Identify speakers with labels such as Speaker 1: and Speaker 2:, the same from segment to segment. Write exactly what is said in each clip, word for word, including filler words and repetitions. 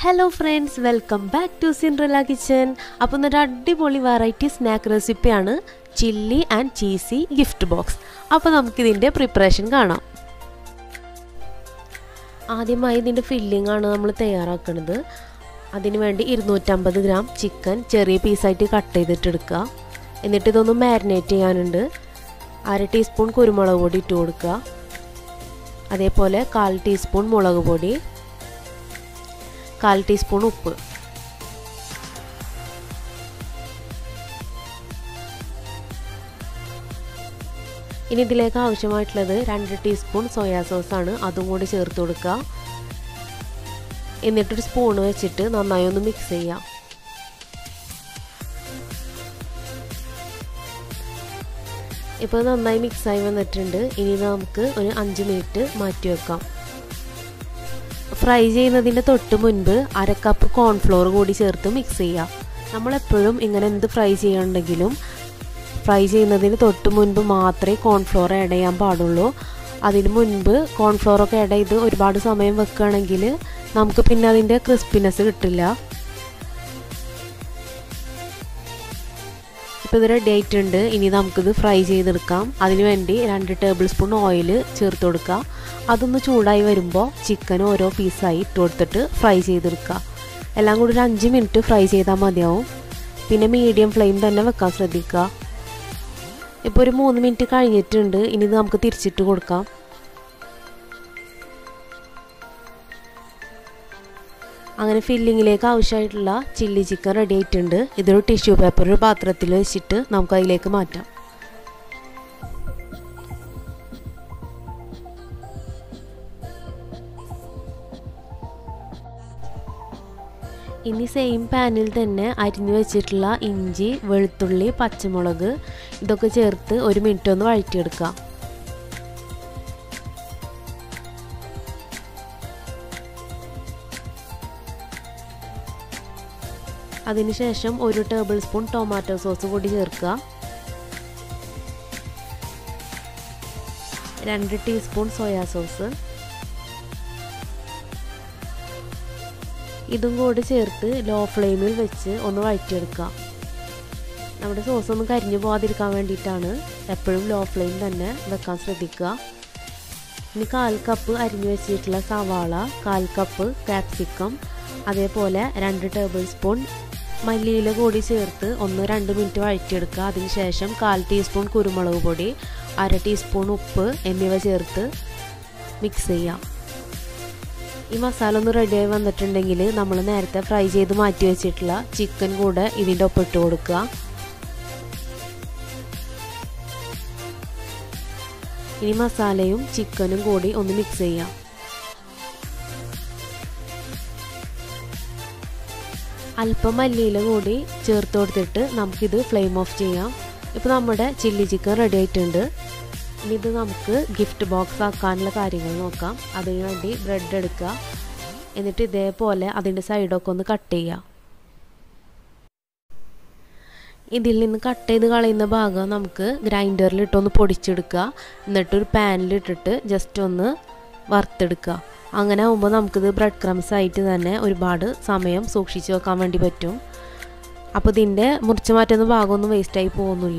Speaker 1: Hello friends, welcome back to Cinderella kitchen. അപ്പോൾ ഒരു അടിപൊളി വെറൈറ്റി സ്നാക്ക് റെസിപ്പിയാണ് chilli and cheesy gift box. അപ്പോൾ നമുക്ക് ഇതിന്റെ പ്രിപ്പറേഷൻ കാണാം. ആദ്യമായി ഇതിന്റെ ഫില്ലിംഗ് ആണ് നമ്മൾ തയ്യാറാക്കുന്നത്. അതിനു വേണ്ടി ഇരുന്നൂറ്റമ്പത് ഗ്രാം ചിക്കൻ ചെറിയ പീസായിട്ട് കട്ട് ചെയ്തിട്ട് എടുക്കുക. എന്നിട്ട് ഇതൊന്ന് മാരിനേറ്റ് ചെയ്യാനുണ്ട്. അര ടീസ്പൂൺ കുരുമുളക് പൊടി ഇട്ട് കൊടുക്കുക. അതേപോലെ കാൽ ടീസ്പൂൺ മുളക് പൊടി, കാൽ ടീസ്പൂൺ ഉപ്പ്. ഇനി ഇതിലേക്ക് ആവശ്യമായിട്ടുള്ളത് രണ്ട് ടീസ്പൂൺ സോയാ സോസ് ആണ്. അതും കൂടി ചേർത്ത് കൊടുക്കുക. എന്നിട്ടൊരു സ്പൂൺ വെച്ചിട്ട് നന്നായി ഒന്ന് മിക്സ് ചെയ്യാം. ഇപ്പോൾ നന്നായി മിക്സായി വന്നിട്ടുണ്ട്. ഇനി നമുക്ക് ഒരു അഞ്ച് മിനിറ്റ് മാറ്റി വെക്കാം. ഫ്രൈ ചെയ്യുന്നതിൻ്റെ തൊട്ട് മുൻപ് അര കപ്പ് കോൺഫ്ലോർ കൂടി ചേർത്ത് മിക്സ് ചെയ്യാം. നമ്മളെപ്പോഴും ഇങ്ങനെ എന്ത് ഫ്രൈ ചെയ്യുന്നുണ്ടെങ്കിലും ഫ്രൈ ചെയ്യുന്നതിന് തൊട്ട് മുൻപ് മാത്രമേ കോൺഫ്ലോർ ആഡ് ചെയ്യാൻ പാടുള്ളൂ. അതിന് മുൻപ് കോൺഫ്ലോറൊക്കെ ആഡ് ചെയ്ത് ഒരുപാട് സമയം വെക്കുകയാണെങ്കിൽ നമുക്ക് പിന്നെ അതിൻ്റെ ക്രിസ്പിനെസ് കിട്ടില്ല. ഇപ്പോൾ ഇത് റെഡി ആയിട്ടുണ്ട്. ഇനി നമുക്കിത് ഫ്രൈ ചെയ്തെടുക്കാം. അതിന് വേണ്ടി രണ്ട് ടേബിൾ സ്പൂൺ ഓയിൽ ചേർത്ത് കൊടുക്കുക. അതൊന്ന് ചൂടായി വരുമ്പോൾ ചിക്കൻ ഓരോ പീസായി ഇട്ട് കൊടുത്തിട്ട് ഫ്രൈ ചെയ്തെടുക്കുക. എല്ലാം കൂടി ഒരു അഞ്ച് മിനിറ്റ് ഫ്രൈ ചെയ്താൽ മതിയാവും. പിന്നെ മീഡിയം ഫ്ലെയിം തന്നെ വെക്കാൻ ശ്രദ്ധിക്കുക. ഇപ്പോൾ ഒരു മൂന്ന് മിനിറ്റ് കഴിഞ്ഞിട്ടുണ്ട്. ഇനി ഇത് നമുക്ക് തിരിച്ചിട്ട് കൊടുക്കാം. അങ്ങനെ ഫില്ലിങ്ങിലേക്ക് ആവശ്യമായിട്ടുള്ള ചില്ലി ചിക്കൻ റെഡി ആയിട്ടുണ്ട്. ഇതൊരു ടിഷ്യൂ പേപ്പർ ഒരു പാത്രത്തിൽ വെച്ചിട്ട് നമുക്ക് അതിലേക്ക് മാറ്റാം. ഇനി സെയിം പാനിൽ തന്നെ അരിഞ്ഞു വെച്ചിട്ടുള്ള ഇഞ്ചി, വെളുത്തുള്ളി, പച്ചമുളക് ഇതൊക്കെ ചേർത്ത് ഒരു മിനിറ്റ് ഒന്ന് വഴറ്റിയെടുക്കാം. അതിനുശേഷം ഒരു ടേബിൾ സ്പൂൺ ടൊമാറ്റോ സോസ് കൂടി ചേർക്കുക. രണ്ട് ടീസ്പൂൺ സോയാ സോസ് ഇതും കൂടി ചേർത്ത് ലോ ഫ്ലെയിമിൽ വെച്ച് ഒന്ന് വഴറ്റിയെടുക്കുക. നമ്മുടെ സോസ് ഒന്ന് കരിഞ്ഞു പോകാതിരിക്കാൻ വേണ്ടിയിട്ടാണ് എപ്പോഴും ലോ ഫ്ലെയിം തന്നെ വെക്കാൻ ശ്രദ്ധിക്കുക. ഇനി കാൽ കപ്പ് അരിഞ്ഞു വെച്ചിട്ടുള്ള സവാള, കാൽ കപ്പ് കാപ്സിക്കം, അതേപോലെ രണ്ട് ടേബിൾ സ്പൂൺ മല്ലിയില കൂടി ചേർത്ത് ഒന്ന് രണ്ട് മിനിറ്റ് വഴറ്റിയെടുക്കുക. അതിനുശേഷം കാൽ ടീസ്പൂൺ കുരുമുളക് പൊടി, അര ടീസ്പൂൺ ഉപ്പ് എന്നിവ ചേർത്ത് മിക്സ് ചെയ്യാം. ഈ മസാല ഒന്ന് റെഡിയായി വന്നിട്ടുണ്ടെങ്കിൽ നമ്മൾ നേരത്തെ ഫ്രൈ ചെയ്ത് മാറ്റി വെച്ചിട്ടുള്ള ചിക്കൻ കൂടെ ഇതിൻ്റെ ഒപ്പം ഇട്ട് കൊടുക്കുക. ഇനി മസാലയും ചിക്കനും കൂടി ഒന്ന് മിക്സ് ചെയ്യാം. അല്പം മല്ലിയില കൂടി ചേർത്ത് കൊടുത്തിട്ട് നമുക്കിത് ഫ്ലെയിം ഓഫ് ചെയ്യാം. ഇപ്പോൾ നമ്മുടെ ചില്ലി ചിക്കൻ റെഡി ആയിട്ടുണ്ട്. ഇനി ഇത് നമുക്ക് ഗിഫ്റ്റ് ബോക്സ് ആക്കാനുള്ള കാര്യങ്ങൾ നോക്കാം. അതിനു വേണ്ടി ബ്രെഡ് എടുക്കുക. എന്നിട്ട് ഇതേപോലെ അതിൻ്റെ സൈഡൊക്കെ ഒന്ന് കട്ട് ചെയ്യുക. ഇതിൽ നിന്ന് കട്ട് ചെയ്ത് കളയുന്ന ഭാഗം നമുക്ക് ഗ്രൈൻഡറിലിട്ടൊന്ന് പൊടിച്ചെടുക്കുക. എന്നിട്ടൊരു പാനിലിട്ടിട്ട് ജസ്റ്റ് ഒന്ന് വറുത്തെടുക്കുക. അങ്ങനെ ആകുമ്പോൾ നമുക്കിത് ബ്രെഡ് ക്രംസ് ആയിട്ട് തന്നെ ഒരുപാട് സമയം സൂക്ഷിച്ച് വെക്കാൻ വേണ്ടി പറ്റും. അപ്പോൾ ഇതിൻ്റെ മുറിച്ച് മാറ്റുന്ന ഭാഗമൊന്നും വേസ്റ്റായി പോകുന്നില്ല.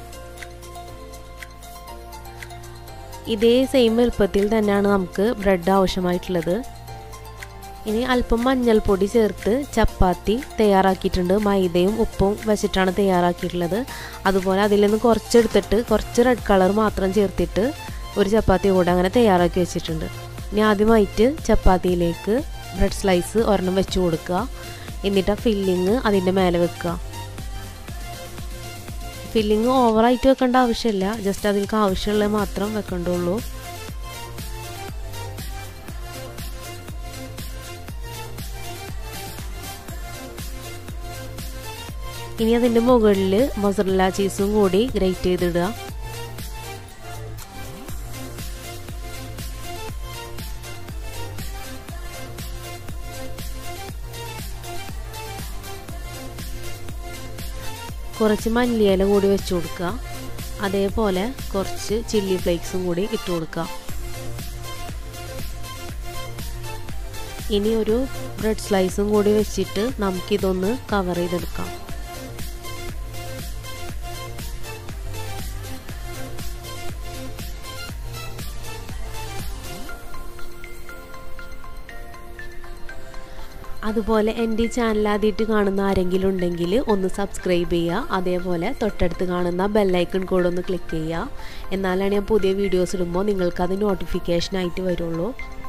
Speaker 1: ഇതേ സെയിം വലുപ്പത്തിൽ തന്നെയാണ് നമുക്ക് ബ്രെഡ് ആവശ്യമായിട്ടുള്ളത്. ഇനി അല്പം മഞ്ഞൾപ്പൊടി ചേർത്ത് ചപ്പാത്തി തയ്യാറാക്കിയിട്ടുണ്ട്. മൈദയും ഉപ്പും വെച്ചിട്ടാണ് തയ്യാറാക്കിയിട്ടുള്ളത്. അതുപോലെ അതിൽ നിന്ന് കുറച്ചെടുത്തിട്ട് കുറച്ച് റെഡ് കളർ മാത്രം ചേർത്തിട്ട് ഒരു ചപ്പാത്തി കൂടെ അങ്ങനെ തയ്യാറാക്കി വെച്ചിട്ടുണ്ട്. ഇനി ആദ്യമായിട്ട് ചപ്പാത്തിയിലേക്ക് ബ്രെഡ് സ്ലൈസ് ഒരെണ്ണം വെച്ച് കൊടുക്കുക. എന്നിട്ട് ആ ഫില്ലിങ് അതിൻ്റെ മേലെ വെക്കുക. ഫില്ലിങ് ഓവറായിട്ട് വെക്കേണ്ട ആവശ്യമില്ല. ജസ്റ്റ് അതിലേക്ക് ആവശ്യമുള്ളത് മാത്രം വെക്കേണ്ടുള്ളൂ. ഇനി അതിൻ്റെ മുകളിൽ മൊസറല്ല ചീസും കൂടി ഗ്രേറ്റ് ചെയ്തിടുക. കുറച്ച് മല്ലിയില കൂടി വെച്ച് കൊടുക്കുക. അതേപോലെ കുറച്ച് ചില്ലി ഫ്ലേക്സും കൂടി ഇട്ട് കൊടുക്കുക. ഇനി ഒരു ബ്രെഡ് സ്ലൈസും കൂടി വെച്ചിട്ട് നമുക്കിതൊന്ന് കവർ ചെയ്തെടുക്കാം. അതുപോലെ എൻ്റെ ഈ ചാനൽ ആദ്യമായിട്ട് കാണുന്ന ആരെങ്കിലും ഉണ്ടെങ്കിൽ ഒന്ന് സബ്സ്ക്രൈബ് ചെയ്യുക. അതേപോലെ തൊട്ടടുത്ത് കാണുന്ന ബെല്ലൈക്കൺ കൂടെ ഒന്ന് ക്ലിക്ക് ചെയ്യുക. എന്നാലാണ് ഞാൻ പുതിയ വീഡിയോസ് ഇടുമ്പോൾ നിങ്ങൾക്കത് നോട്ടിഫിക്കേഷനായിട്ട് വരുള്ളൂ.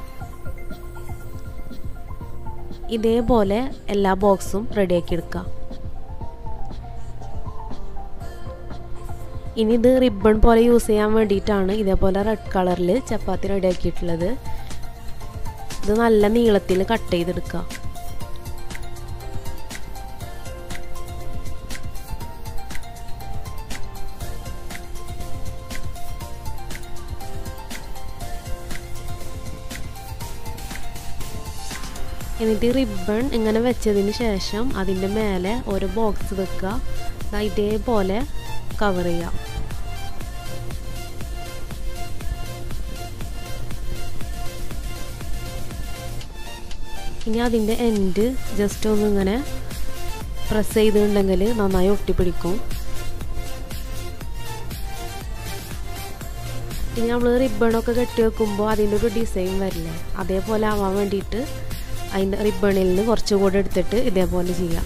Speaker 1: ഇതേപോലെ എല്ലാ ബോക്സും റെഡിയാക്കി എടുക്കാം. ഇനി ഇത് റിബൺ പോലെ യൂസ് ചെയ്യാൻ വേണ്ടിയിട്ടാണ് ഇതേപോലെ റെഡ് കളറിൽ ചപ്പാത്തി റെഡിയാക്കിയിട്ടുള്ളത്. ഇത് നല്ല നീളത്തിൽ കട്ട് ചെയ്തെടുക്കുക. എന്നിട്ട് റിബൺ ഇങ്ങനെ വെച്ചതിന് ശേഷം അതിൻ്റെ മേലെ ഒരു ബോക്സ് വെക്കുക. ഇതേപോലെ കവർ ചെയ്യാം. ഇനി അതിൻ്റെ എൻഡ് ജസ്റ്റ് ഒന്ന് ഇങ്ങനെ പ്രസ് ചെയ്തിട്ടുണ്ടെങ്കിൽ നന്നായി ഒട്ടിപ്പിടിക്കും. ഇനി നമ്മൾ റിബണൊക്കെ കെട്ടി വെക്കുമ്പോൾ അതിൻ്റെ ഒരു ഡിസൈൻ വരില്ലേ, അതേപോലെ ആവാൻ വേണ്ടിയിട്ട് അതിൻ്റെ റിബണിൽ നിന്ന് കുറച്ചുകൂടെ എടുത്തിട്ട് ഇതേപോലെ ചെയ്യാം.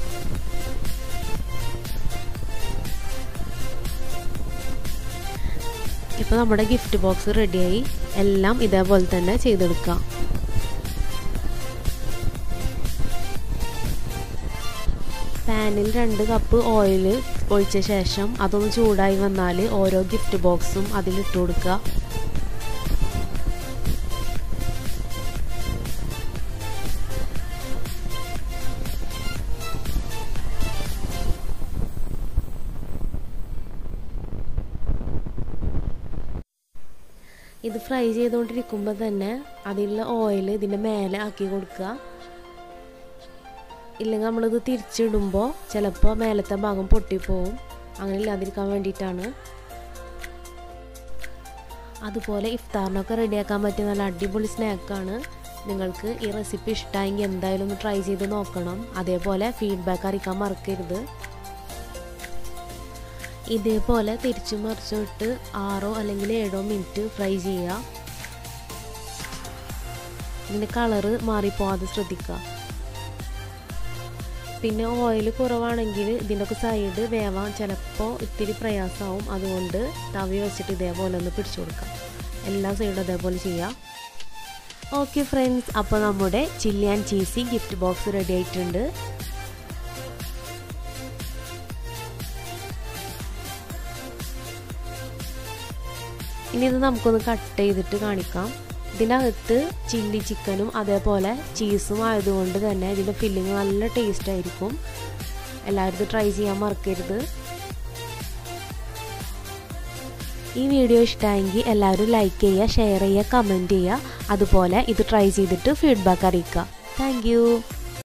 Speaker 1: ഇപ്പോൾ നമ്മുടെ ഗിഫ്റ്റ് ബോക്സ് റെഡിയായി. എല്ലാം ഇതേപോലെ തന്നെ ചെയ്തെടുക്കാം. പാനിൽ രണ്ട് കപ്പ് ഓയിൽ ഒഴിച്ച ശേഷം അതൊന്ന് ചൂടായി വന്നാൽ ഓരോ ഗിഫ്റ്റ് ബോക്സും അതിലിട്ട് കൊടുക്കുക. ഇത് ഫ്രൈ ചെയ്തുകൊണ്ടിരിക്കുമ്പോൾ തന്നെ അതിലുള്ള ഓയിൽ ഇതിൻ്റെ മേലെ ആക്കി കൊടുക്കുക. ഇല്ലെങ്കിൽ നമ്മളിത് തിരിച്ചിടുമ്പോൾ ചിലപ്പോൾ മേലത്തെ ഭാഗം പൊട്ടിപ്പോവും. അങ്ങനെ ഇല്ലാതിരിക്കാൻ വേണ്ടിയിട്ടാണ്. അതുപോലെ ഇഫ്താറിനൊക്കെ റെഡിയാക്കാൻ പറ്റിയ നല്ല അടിപൊളി സ്നാക്കാണ്. നിങ്ങൾക്ക് ഈ റെസിപ്പി ഇഷ്ടമായെങ്കിൽ എന്തായാലും ഒന്ന് ട്രൈ ചെയ്ത് നോക്കണം. അതേപോലെ ഫീഡ്ബാക്ക് അറിയിക്കാൻ മറക്കരുത്. ഇതേപോലെ തിരിച്ചു മറിച്ചിട്ട് ആറോ അല്ലെങ്കിൽ ഏഴോ മിനിറ്റ് ഫ്രൈ ചെയ്യുക. ഇതിൻ്റെ കളറ് മാറിപ്പോവാതെ ശ്രദ്ധിക്കുക. പിന്നെ ഓയിൽ കുറവാണെങ്കിൽ ഇതിൻ്റെയൊക്കെ സൈഡ് വേവാൻ ചിലപ്പോൾ ഇത്തിരി പ്രയാസമാവും. അതുകൊണ്ട് തവി വെച്ചിട്ട് ഇതേപോലെ ഒന്ന് പിടിച്ചു കൊടുക്കാം. എല്ലാ സൈഡും അതേപോലെ ചെയ്യാം. ഓക്കെ ഫ്രണ്ട്സ്, അപ്പോൾ നമ്മുടെ chilli and cheesy gift box ready ആയിട്ടുണ്ട്. ഇനി ഇത് നമുക്കൊന്ന് കട്ട് ചെയ്തിട്ട് കാണിക്കാം. ഇതിനകത്ത് ചില്ലി ചിക്കനും അതേപോലെ ചീസും ആയതുകൊണ്ട് തന്നെ ഇതിൻ്റെ ഫില്ലിങ് നല്ല ടേസ്റ്റ് ആയിരിക്കും. എല്ലാവരും ഇത് ട്രൈ ചെയ്യാൻ മറക്കരുത്. ഈ വീഡിയോ ഇഷ്ടമായെങ്കിൽ എല്ലാവരും ലൈക്ക് ചെയ്യുക, ഷെയർ ചെയ്യുക, കമൻറ്റ് ചെയ്യുക. അതുപോലെ ഇത് ട്രൈ ചെയ്തിട്ട് ഫീഡ്ബാക്ക് അറിയിക്കുക. താങ്ക്